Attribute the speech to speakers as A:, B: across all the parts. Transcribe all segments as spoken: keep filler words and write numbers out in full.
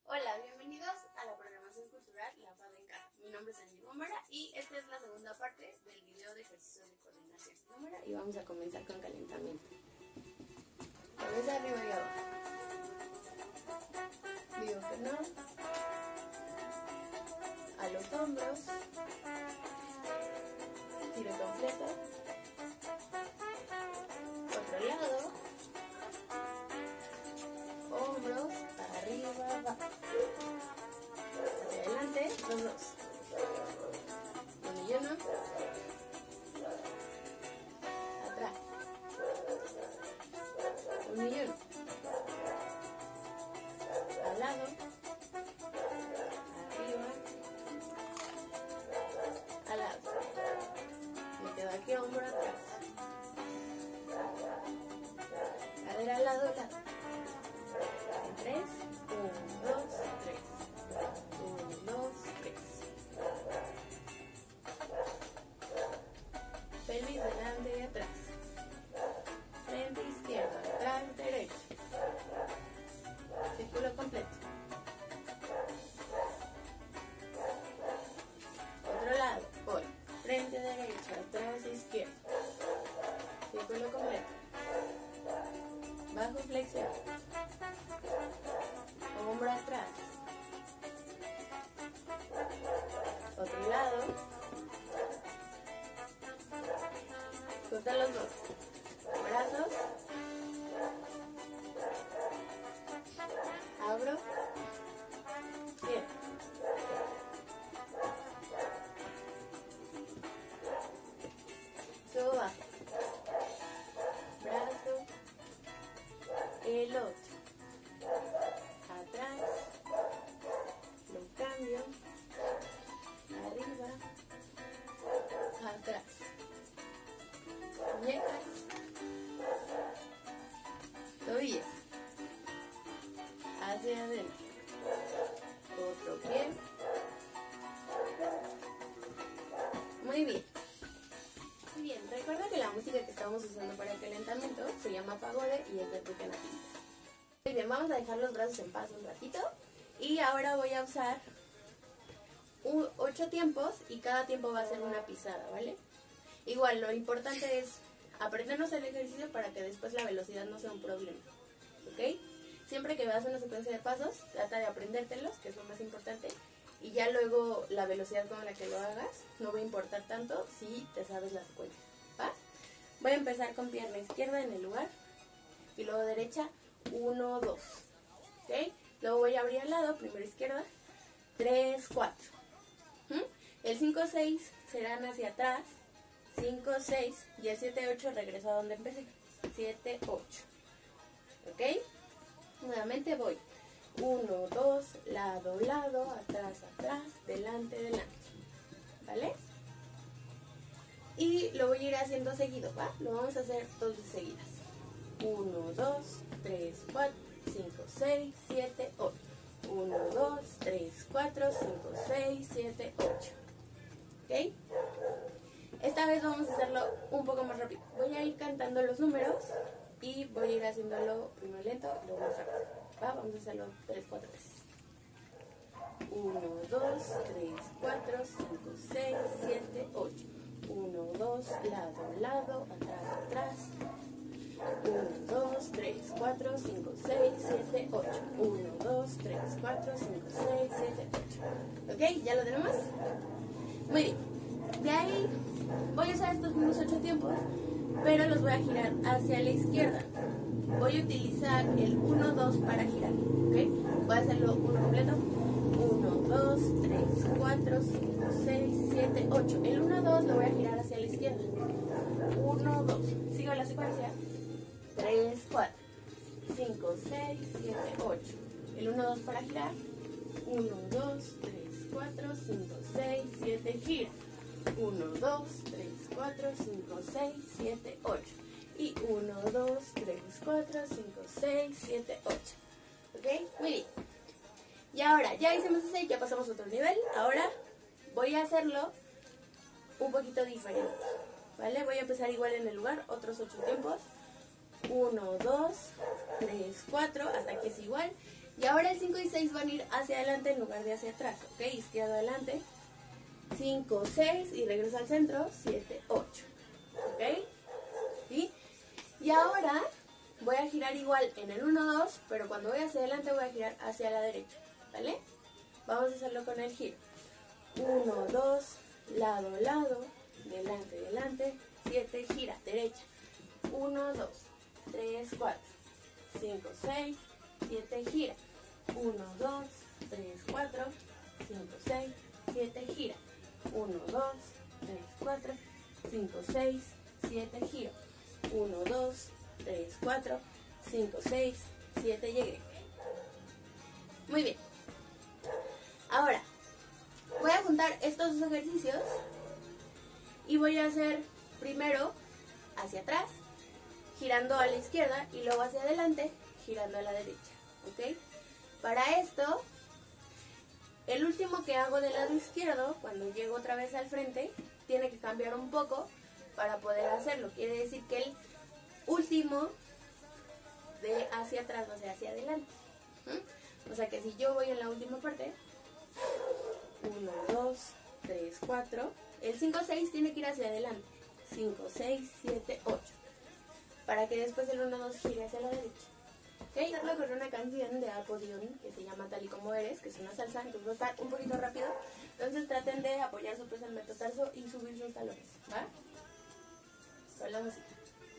A: Hola, bienvenidos a la programación cultural La Fada en Casa. Mi nombre es Angie Gómara y esta es la segunda parte del video de ejercicios de coordinación Gómara y vamos a comenzar con calentamiento. Cabeza arriba y abajo. Digo que no. A los hombros. Tiro completo. Otro lado. Hombros, arriba, abajo. Hacia adelante, los dos. Uno y uno. Atrás. Uno y uno. Al lado. Arriba. Al lado. Me quedo aquí, hombro atrás. Cadera al lado, al lado. Tres, uno, dos, tres. Uno, dos, tres. Pelvis delante y atrás. Frente izquierdo, atrás derecho. Círculo completo. Otro lado, voy. Frente derecho, atrás izquierdo. Círculo completo. Bajo flexión. Hombro atrás. Otro lado. Junta los dos. Brazos. Abro. Bien. Subo bajo. Brazo. El otro. Atrás, lo cambio, arriba, atrás, muñecas, tobillas, hacia adentro, otro pie, muy bien. Muy bien, recuerda que la música que estamos usando para el calentamiento se llama pagode y es de Tucana. Muy bien, vamos a dejar los brazos en paz un ratito y ahora voy a usar ocho tiempos y cada tiempo va a ser una pisada, ¿vale? Igual, lo importante es aprendernos el ejercicio para que después la velocidad no sea un problema, ¿ok? Siempre que veas una secuencia de pasos, trata de aprendértelos, que es lo más importante, y ya luego la velocidad con la que lo hagas no va a importar tanto si te sabes la secuencia, ¿va? Voy a empezar con pierna izquierda en el lugar y luego derecha. uno, dos, ¿ok? Luego voy a abrir al lado, primero izquierda, tres, cuatro. ¿Mm? El cinco, seis serán hacia atrás, cinco, seis, y el siete, ocho regreso a donde empecé, siete, ocho, ¿ok? Nuevamente voy, uno, dos, lado, lado, atrás, atrás, delante, delante, ¿vale? Y lo voy a ir haciendo seguido, ¿va? Lo vamos a hacer dos seguidas. uno, dos, tres, cuatro, cinco, seis, siete, ocho. uno, dos, tres, cuatro, cinco, seis, siete, ocho. ¿Ok? Esta vez vamos a hacerlo un poco más rápido. Voy a ir cantando los números y voy a ir haciéndolo primero lento y luego más rápido. ¿Va? Vamos a hacerlo tres, cuatro veces. uno, dos, tres, cuatro, cinco, seis, siete, ocho. uno, dos, lado, lado, atrás, atrás. uno, dos, tres, cuatro, cinco, seis, siete, ocho. uno, dos, tres, cuatro, cinco, seis, siete, ocho. ¿Ok? ¿Ya lo tenemos? Muy bien. De ahí voy a usar estos mismos ocho tiempos, pero los voy a girar hacia la izquierda. Voy a utilizar el uno, dos para girar. ¿Ok? Voy a hacerlo uno completo. uno, dos, tres, cuatro, cinco, seis, siete, ocho. El uno, dos lo voy a girar hacia la izquierda. uno, dos. Sigo la secuencia. tres, cuatro, cinco, seis, siete, ocho. El uno, dos para girar. uno, dos, tres, cuatro, cinco, seis, siete, gira. uno, dos, tres, cuatro, cinco, seis, siete, ocho. Y uno, dos, tres, cuatro, cinco, seis, siete, ocho. ¿Ok? Muy bien. Y ahora, ya hicimos ese, ya pasamos a otro nivel. Ahora voy a hacerlo un poquito diferente, ¿vale? Voy a empezar igual en el lugar, otros ocho tiempos. uno, dos, tres, cuatro, hasta que es igual. Y ahora el cinco y seis van a ir hacia adelante en lugar de hacia atrás, ¿ok? Izquierda adelante, cinco, seis y regreso al centro, siete, ocho, ¿ok? ¿Sí? Y ahora voy a girar igual en el uno, dos, pero cuando voy hacia adelante voy a girar hacia la derecha, ¿vale? Vamos a hacerlo con el giro. uno, dos, lado, lado, delante, delante, siete, gira, derecha. uno, dos, tres, cuatro, cinco, seis, siete, gira. uno, dos, tres, cuatro, cinco, seis, siete, gira. uno, dos, tres, cuatro, cinco, seis, siete, giro. uno, dos, tres, cuatro, cinco, seis, siete, llegué. Muy bien. Ahora, voy a juntar estos dos ejercicios y voy a hacer primero hacia atrás, girando a la izquierda y luego hacia adelante, girando a la derecha, ¿ok? Para esto, el último que hago del lado izquierdo, cuando llego otra vez al frente, tiene que cambiar un poco para poder hacerlo. Quiere decir que el último de hacia atrás va a ser hacia adelante. ¿Mm? O sea que si yo voy en la última parte, uno, dos, tres, cuatro, el cinco, seis tiene que ir hacia adelante, cinco, seis, siete, ocho, para que después el uno, dos gire hacia la derecha. ¿Ok? Hacerlo con una canción de Apollón que se llama Tal y Como Eres, que es una salsa, entonces va a estar un poquito rápido, entonces traten de apoyar su peso en el metatarso y subir sus talones, ¿va? Con la música.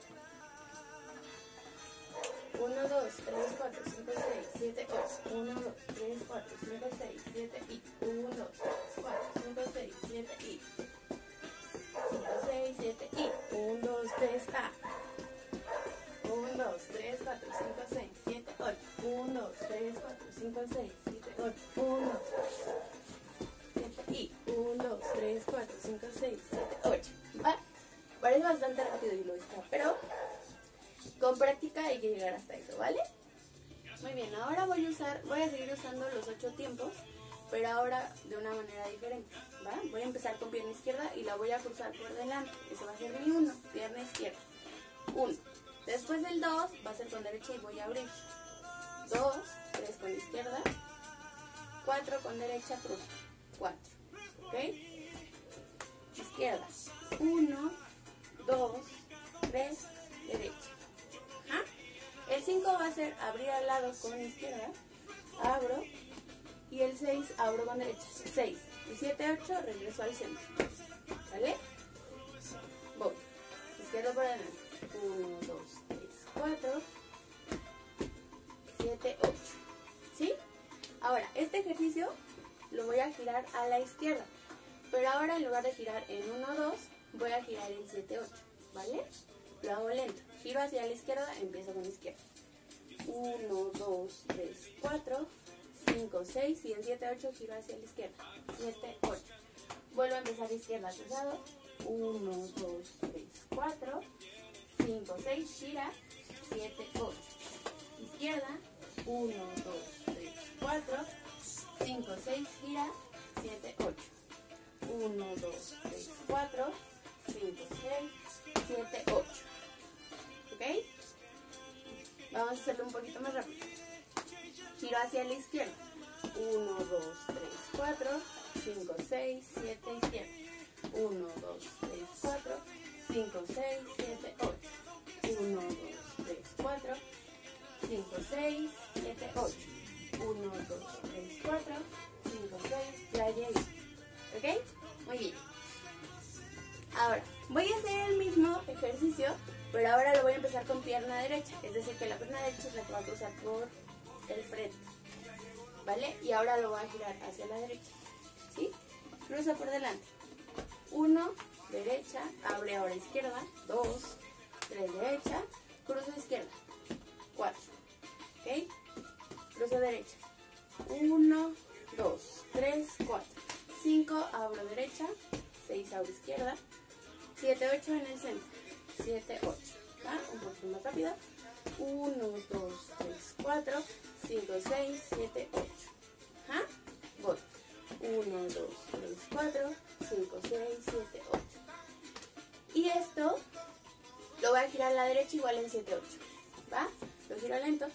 A: uno, dos, tres, cuatro, cinco, seis, siete, ocho. uno, dos, tres, cuatro, cinco, seis, siete y. uno, dos, tres, cuatro, cinco, seis, siete y. cinco, seis, siete y. uno, dos, tres, A. uno, dos, tres, cuatro, cinco, seis, siete, ocho. uno, dos, tres, cuatro, cinco, seis, siete, ocho. uno, siete y. uno, dos, tres, cuatro, cinco, seis, siete, ocho. ¿Va? Parece bastante rápido y lo está, pero con práctica hay que llegar hasta eso, ¿vale? Muy bien, ahora voy a usar, voy a seguir usando los ocho tiempos, pero ahora de una manera diferente, ¿va? Voy a empezar con pierna izquierda y la voy a cruzar por delante. Eso va a ser mi uno, pierna izquierda. uno. Después del dos va a ser con derecha y voy a abrir. dos, tres con izquierda. cuatro con derecha, cruzo. cuatro. ¿Ok? Izquierda. uno, dos, tres, derecha. ¿Ah? El cinco va a ser abrir al lado con izquierda. Abro. Y el seis abro con derecha. seis. Y siete, ocho, regreso al centro. ¿Vale? Voy. Izquierda por adelante. uno, dos, tres, cuatro, siete, ocho. ¿Sí? Ahora, este ejercicio lo voy a girar a la izquierda. Pero ahora en lugar de girar en uno, dos, voy a girar en siete, ocho. ¿Vale? Lo hago lento. Giro hacia la izquierda, empiezo con la izquierda. uno, dos, tres, cuatro, cinco, seis y en siete, ocho giro hacia la izquierda. siete, ocho. Vuelvo a empezar izquierda cruzado. uno, dos, tres, cuatro, cinco, seis, gira. siete, ocho. Izquierda. uno, dos, tres, cuatro, cinco, seis, gira. siete, ocho. uno, dos, tres, cuatro, cinco, seis, siete, ocho. ¿Ok? Vamos a hacerlo un poquito más rápido. Giro hacia la izquierda. uno, dos, tres, cuatro, cinco, seis, siete, izquierda. uno, dos, tres, cuatro, cinco, seis, siete, ocho. uno, dos, tres, cuatro, cinco, seis, siete, ocho. uno, dos, tres, cuatro, cinco, seis, ya llegué. ¿Ok? Muy bien. Ahora, voy a hacer el mismo ejercicio, pero ahora lo voy a empezar con pierna derecha. Es decir, que la pierna derecha es la que va a cruzar por el frente. ¿Vale? Y ahora lo voy a girar hacia la derecha. ¿Sí? Cruza por delante. uno, derecha, abre ahora izquierda. dos, tres, derecha, cruzo izquierda. cuatro. ¿Ok? Cruzo derecha. uno, dos, tres, cuatro. cinco, abro derecha. seis, abro izquierda. siete, ocho en el centro. siete, ocho. ¿Va? Un poquito más rápido. uno, dos, tres, cuatro, cinco, seis, siete, ocho. ¿Ah? Voy. uno, dos, tres, cuatro, cinco, seis, siete, ocho. Y esto lo voy a girar a la derecha igual en siete, ocho. ¿Va? Lo giro lento.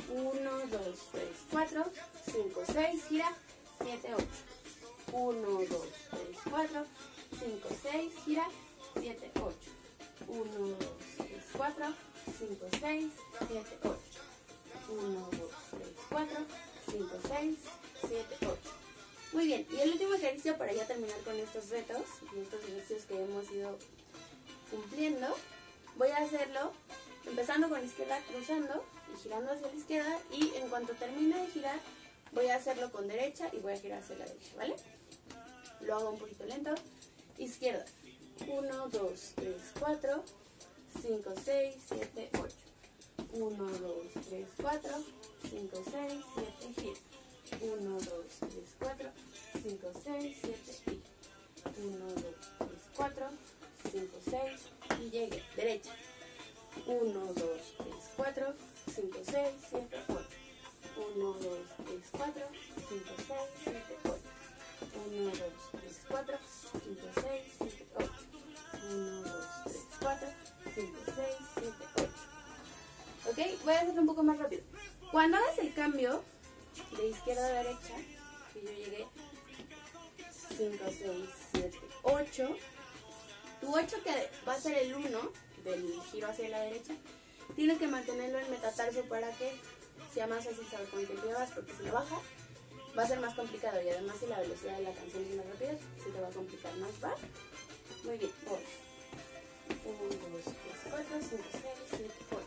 A: uno, dos, tres, cuatro, cinco, seis, gira, siete, ocho. uno, dos, tres, cuatro, cinco, seis, gira, siete, ocho. uno, dos, tres, cuatro, cinco, seis, siete, ocho. uno, dos, tres, cuatro, cinco, seis, siete, ocho. Muy bien, y el último ejercicio para ya terminar con estos retos y estos ejercicios que hemos ido cumpliendo, voy a hacerlo empezando con la izquierda, cruzando y girando hacia la izquierda, y en cuanto termine de girar voy a hacerlo con derecha y voy a girar hacia la derecha, ¿vale? Lo hago un poquito lento. Izquierda, uno, dos, tres, cuatro, cinco, seis, siete, ocho. uno, dos, tres, cuatro, cinco, seis, siete, gira. uno, dos, tres, cuatro, cinco, seis, siete, gira. uno, dos, tres, cuatro, cinco, seis y llegué. Derecha. uno, dos, tres, cuatro, cinco, seis, siete, ocho. uno, dos, tres, cuatro, cinco, seis, siete, ocho. uno, dos, tres, cuatro, cinco, seis, siete, ocho. uno, dos, tres, cuatro, cinco, seis, siete, ocho. ¿Ok? Voy a hacerlo un poco más rápido. Cuando hagas el cambio de izquierda a derecha, que yo llegué cinco, seis, siete, ocho, tu ocho, que va a ser el uno del giro hacia la derecha, tienes que mantenerlo en metatarso para que sea más fácil saber con qué pie vas, porque si lo bajas va a ser más complicado, y además si la velocidad de la canción es más rápida, se te va a complicar más, ¿va? Muy bien, voy. uno, dos, tres, cuatro, cinco, seis, siete, ocho.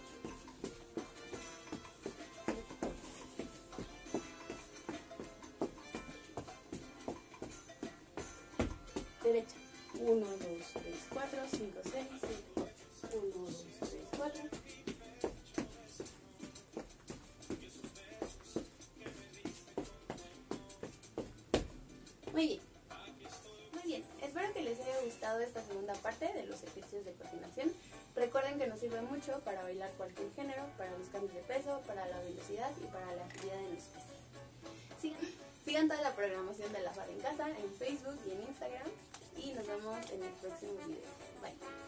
A: Derecha. uno, dos, tres, cuatro, cinco, seis, siete, ocho. uno, dos, tres, cuatro. Muy bien. Muy bien. Espero que les haya gustado esta segunda parte de los ejercicios de coordinación. Recuerden que nos sirve mucho para bailar cualquier género, para los cambios de peso, para la velocidad y para la agilidad en los pies. Sigan, sigan toda la programación de La Farra en Casa en Facebook y en Instagram. Y nos vemos en el próximo video. Bye.